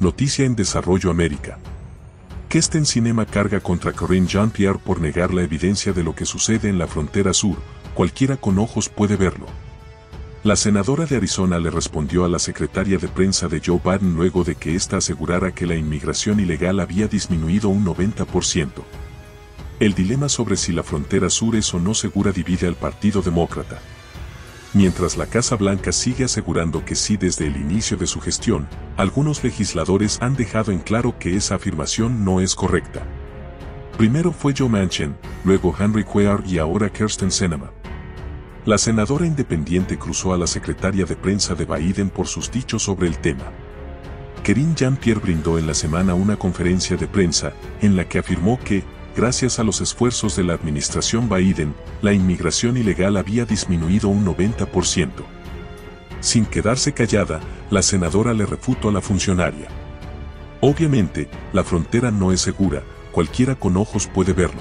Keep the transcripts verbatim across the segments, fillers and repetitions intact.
Noticia en desarrollo América. Kesten Sinema carga contra Karine Jean-Pierre por negar la evidencia de lo que sucede en la frontera sur, cualquiera con ojos puede verlo. La senadora de Arizona le respondió a la secretaria de prensa de Joe Biden luego de que ésta asegurara que la inmigración ilegal había disminuido un noventa por ciento. El dilema sobre si la frontera sur es o no segura divide al Partido Demócrata. Mientras la Casa Blanca sigue asegurando que sí desde el inicio de su gestión, algunos legisladores han dejado en claro que esa afirmación no es correcta. Primero fue Joe Manchin, luego Henry Cuellar y ahora Kyrsten Sinema. La senadora independiente cruzó a la secretaria de prensa de Biden por sus dichos sobre el tema. Karine Jean-Pierre brindó en la semana una conferencia de prensa en la que afirmó que, gracias a los esfuerzos de la administración Biden, la inmigración ilegal había disminuido un noventa por ciento. Sin quedarse callada, la senadora le refutó a la funcionaria. Obviamente, la frontera no es segura, cualquiera con ojos puede verlo.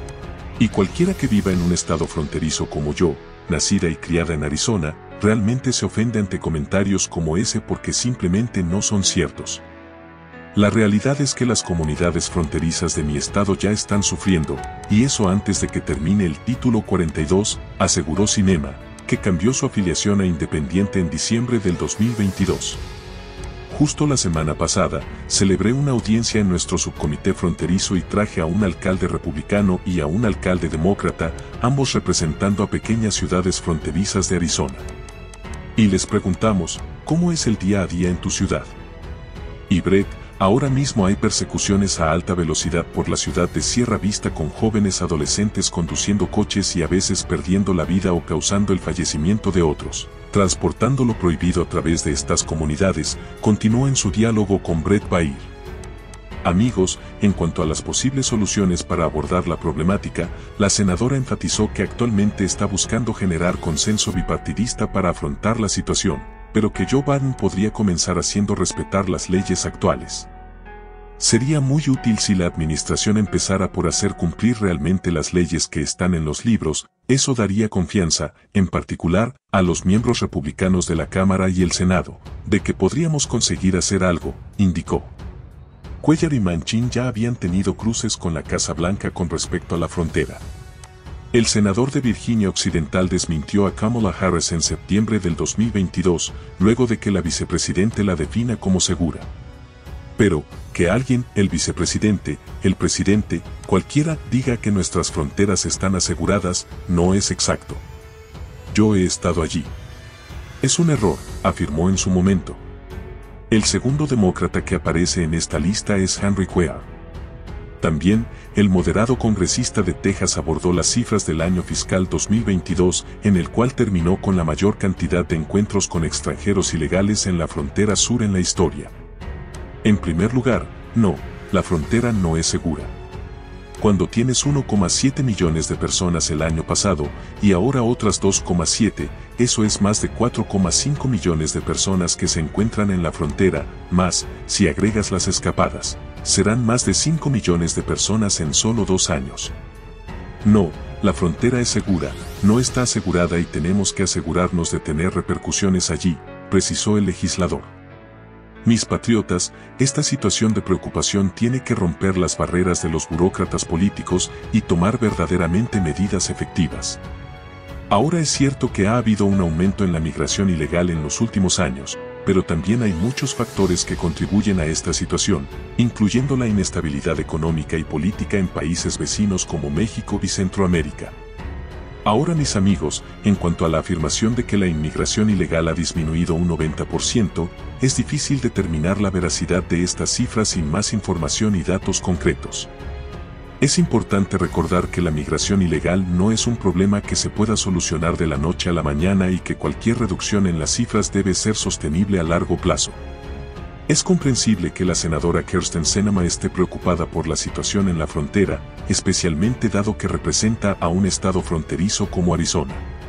Y cualquiera que viva en un estado fronterizo como yo, nacida y criada en Arizona, realmente se ofende ante comentarios como ese porque simplemente no son ciertos. La realidad es que las comunidades fronterizas de mi estado ya están sufriendo, y eso antes de que termine el título cuarenta y dos, aseguró Sinema, que cambió su afiliación a Independiente en diciembre del dos mil veintidós. Justo la semana pasada, celebré una audiencia en nuestro subcomité fronterizo y traje a un alcalde republicano y a un alcalde demócrata, ambos representando a pequeñas ciudades fronterizas de Arizona. Y les preguntamos, ¿cómo es el día a día en tu ciudad? Y Brett, ahora mismo hay persecuciones a alta velocidad por la ciudad de Sierra Vista con jóvenes adolescentes conduciendo coches y a veces perdiendo la vida o causando el fallecimiento de otros. Transportando lo prohibido a través de estas comunidades, continuó en su diálogo con Brett Baier. Amigos, en cuanto a las posibles soluciones para abordar la problemática, la senadora enfatizó que actualmente está buscando generar consenso bipartidista para afrontar la situación, pero que Joe Biden podría comenzar haciendo respetar las leyes actuales. Sería muy útil si la administración empezara por hacer cumplir realmente las leyes que están en los libros, eso daría confianza, en particular, a los miembros republicanos de la Cámara y el Senado, de que podríamos conseguir hacer algo, indicó. Cuellar y Manchin ya habían tenido cruces con la Casa Blanca con respecto a la frontera. El senador de Virginia Occidental desmintió a Kamala Harris en septiembre del dos mil veintidós, luego de que la vicepresidente la defina como segura. Pero, que alguien, el vicepresidente, el presidente, cualquiera, diga que nuestras fronteras están aseguradas, no es exacto. Yo he estado allí. Es un error, afirmó en su momento. El segundo demócrata que aparece en esta lista es Henry Cuellar. También, el moderado congresista de Texas abordó las cifras del año fiscal dos mil veintidós, en el cual terminó con la mayor cantidad de encuentros con extranjeros ilegales en la frontera sur en la historia. En primer lugar, no, la frontera no es segura. Cuando tienes uno coma siete millones de personas el año pasado, y ahora otras dos coma siete, eso es más de cuatro coma cinco millones de personas que se encuentran en la frontera, más, si agregas las escapadas, serán más de cinco millones de personas en solo dos años. No, la frontera es segura, no está asegurada y tenemos que asegurarnos de tener repercusiones allí, precisó el legislador. Mis patriotas, esta situación de preocupación tiene que romper las barreras de los burócratas políticos y tomar verdaderamente medidas efectivas. Ahora es cierto que ha habido un aumento en la migración ilegal en los últimos años, pero también hay muchos factores que contribuyen a esta situación, incluyendo la inestabilidad económica y política en países vecinos como México y Centroamérica. Ahora, mis amigos, en cuanto a la afirmación de que la inmigración ilegal ha disminuido un noventa por ciento, es difícil determinar la veracidad de estas cifras sin más información y datos concretos. Es importante recordar que la migración ilegal no es un problema que se pueda solucionar de la noche a la mañana y que cualquier reducción en las cifras debe ser sostenible a largo plazo. Es comprensible que la senadora Kyrsten Sinema esté preocupada por la situación en la frontera, especialmente dado que representa a un estado fronterizo como Arizona.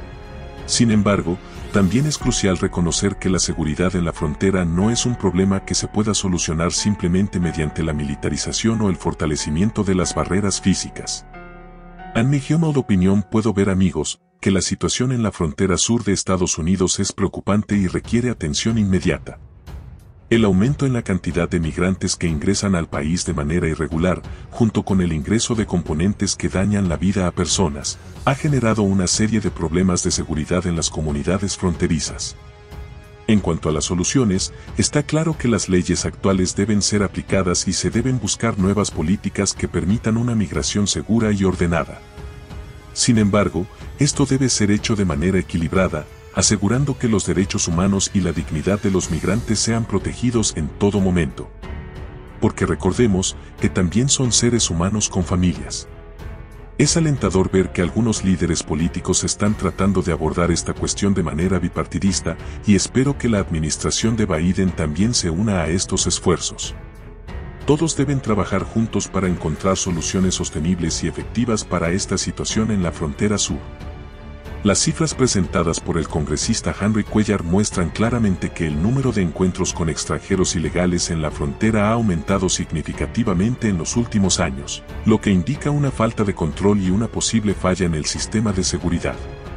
Sin embargo, también es crucial reconocer que la seguridad en la frontera no es un problema que se pueda solucionar simplemente mediante la militarización o el fortalecimiento de las barreras físicas. En mi humilde opinión puedo ver, amigos, que la situación en la frontera sur de Estados Unidos es preocupante y requiere atención inmediata. El aumento en la cantidad de migrantes que ingresan al país de manera irregular, junto con el ingreso de componentes que dañan la vida a personas, ha generado una serie de problemas de seguridad en las comunidades fronterizas. En cuanto a las soluciones, está claro que las leyes actuales deben ser aplicadas y se deben buscar nuevas políticas que permitan una migración segura y ordenada. Sin embargo, esto debe ser hecho de manera equilibrada, asegurando que los derechos humanos y la dignidad de los migrantes sean protegidos en todo momento. Porque recordemos que también son seres humanos con familias. Es alentador ver que algunos líderes políticos están tratando de abordar esta cuestión de manera bipartidista y espero que la administración de Biden también se una a estos esfuerzos. Todos deben trabajar juntos para encontrar soluciones sostenibles y efectivas para esta situación en la frontera sur. Las cifras presentadas por el congresista Henry Cuellar muestran claramente que el número de encuentros con extranjeros ilegales en la frontera ha aumentado significativamente en los últimos años, lo que indica una falta de control y una posible falla en el sistema de seguridad.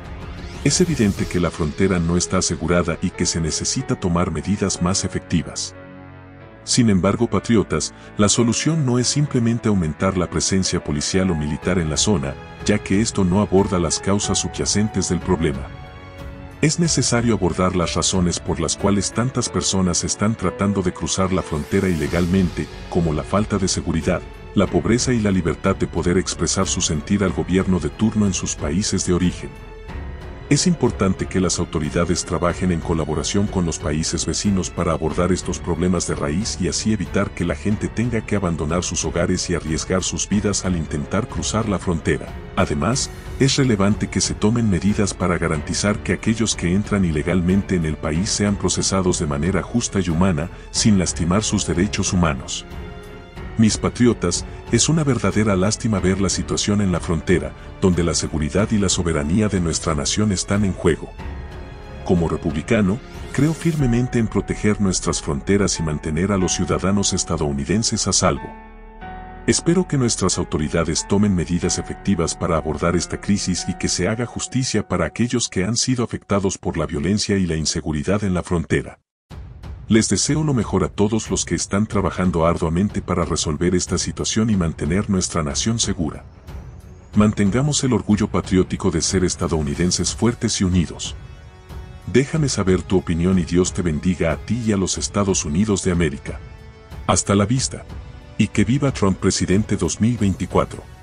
Es evidente que la frontera no está asegurada y que se necesita tomar medidas más efectivas. Sin embargo, patriotas, la solución no es simplemente aumentar la presencia policial o militar en la zona, ya que esto no aborda las causas subyacentes del problema. Es necesario abordar las razones por las cuales tantas personas están tratando de cruzar la frontera ilegalmente, como la falta de seguridad, la pobreza y la libertad de poder expresar su sentir al gobierno de turno en sus países de origen. Es importante que las autoridades trabajen en colaboración con los países vecinos para abordar estos problemas de raíz y así evitar que la gente tenga que abandonar sus hogares y arriesgar sus vidas al intentar cruzar la frontera. Además, es relevante que se tomen medidas para garantizar que aquellos que entran ilegalmente en el país sean procesados de manera justa y humana, sin lastimar sus derechos humanos. Mis patriotas, es una verdadera lástima ver la situación en la frontera, donde la seguridad y la soberanía de nuestra nación están en juego. Como republicano, creo firmemente en proteger nuestras fronteras y mantener a los ciudadanos estadounidenses a salvo. Espero que nuestras autoridades tomen medidas efectivas para abordar esta crisis y que se haga justicia para aquellos que han sido afectados por la violencia y la inseguridad en la frontera. Les deseo lo mejor a todos los que están trabajando arduamente para resolver esta situación y mantener nuestra nación segura. Mantengamos el orgullo patriótico de ser estadounidenses fuertes y unidos. Déjame saber tu opinión y Dios te bendiga a ti y a los Estados Unidos de América. Hasta la vista. Y que viva Trump presidente dos mil veinticuatro.